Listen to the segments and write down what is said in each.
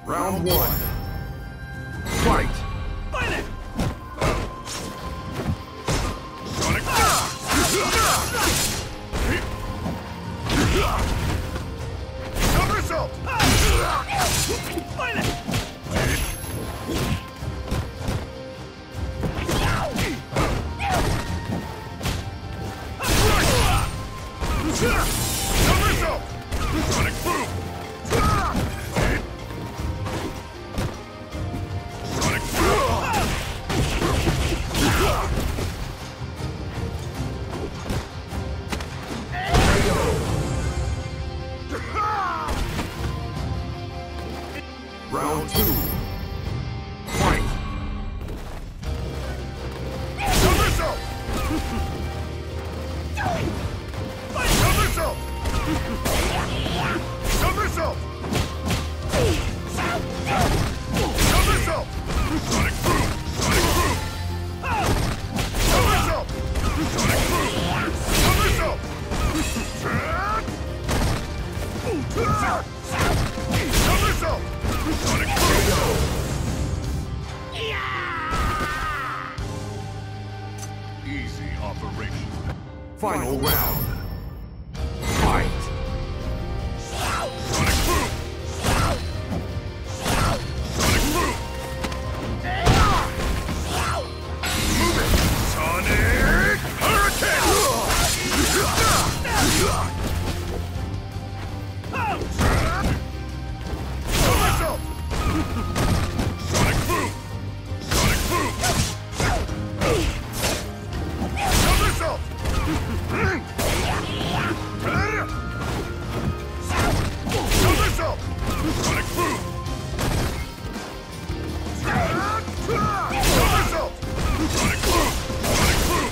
Round one. Fight! Fight it! Sonic Somersault! Fight it! Somersault! Sonic Boom! Sonic Boom! Round two. Fight! Somersault! Somersault! Somersault! Somersault! Sonic Boom! Sonic Boom! Somersault! Sonic Boom! Somersault! Somersault! Sonic Boom! Easy operation. Final round. Fight! Sonic Boom! Sonic Boom! Move it! Sonic Hurricane! Somersault! Sonic Boom! Sonic Boom! Somersault! Somersault! Sonic Boom! Somersault! Sonic Boom! Sonic Boom!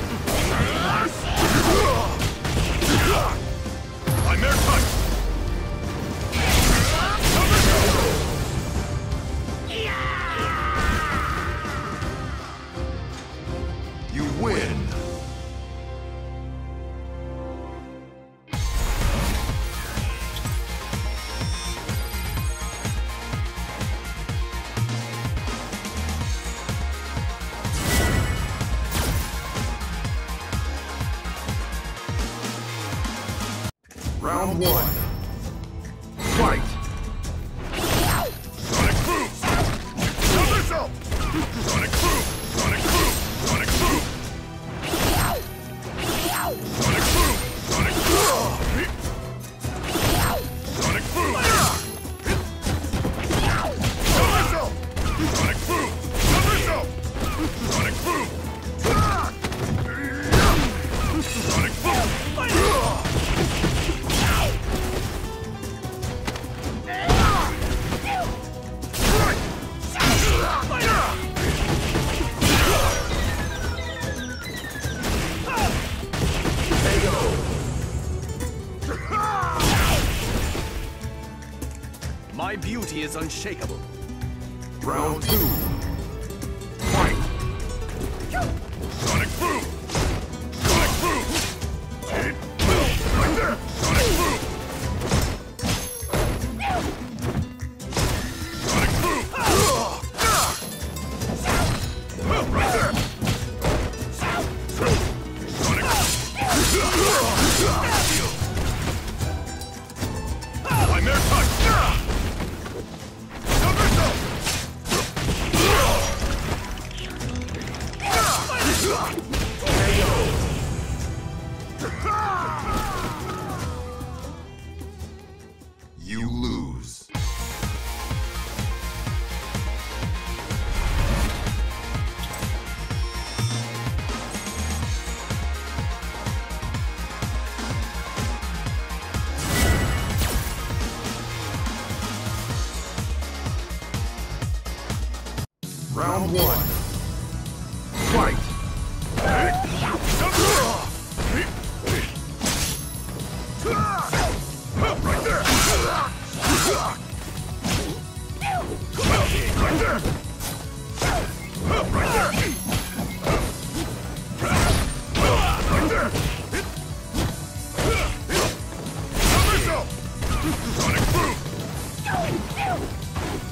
Nightmare Punch! Somersault! You win! Round one. Fight! Sonic Boom! Somersault! Sonic Boom! Sonic Boom! Sonic Boom! Sonic Boom! Sonic Boom! Sonic Boom! Somersault! Sonic Boom! Somersault! Sonic Boom! Sonic Boom! My beauty is unshakable. Round two. Fight! Sonic Boom! Sonic Boom! Right there! Sonic Boom! Sonic Boom! Right there! Sonic Nightmare Punch! Somersault! You lose. Round one. Fight! Right there! Right there! Right there! Right there! Somersault! Sonic Boom!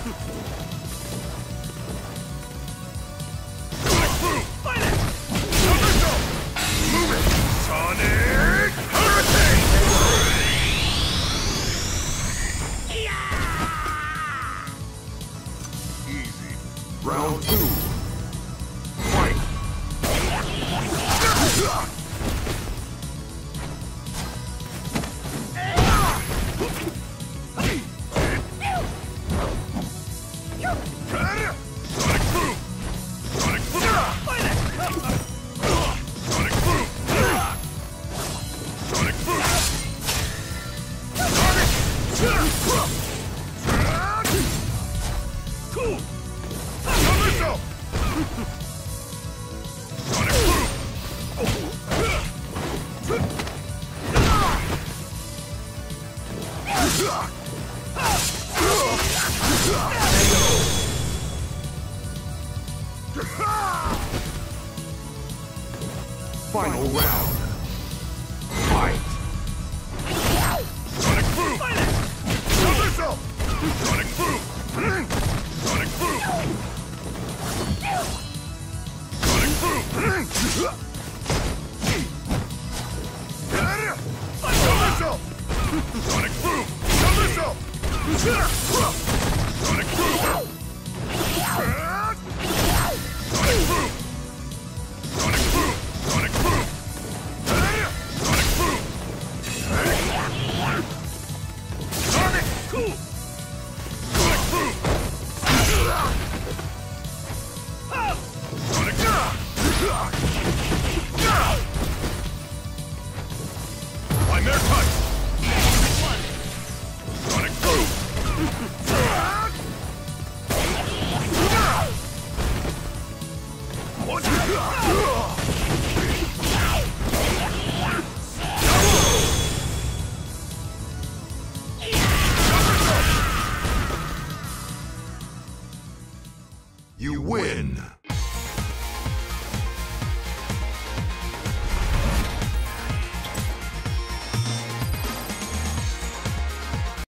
Sonic boom! Fight it! Somersault! Move it! Sonic hurricane! Easy. Round 2. Fight! Sonic boom! Sonic boom! Fight it! Sonic boom! Sonic boom! Cool! Somersault! Sonic boom! Final round. Fight! Sonic boom! Fight it! Somersault! Sonic boom! Sonic boom! Sonic boom! Somersault! Sonic boom! Somersault! Sonic boom! Sonic boom! Sonic boom! Sonic boom! Sonic boom! Sonic! Cool! Sonic boom! Up! Sonic! Nightmare punch! Sonic boom! You win!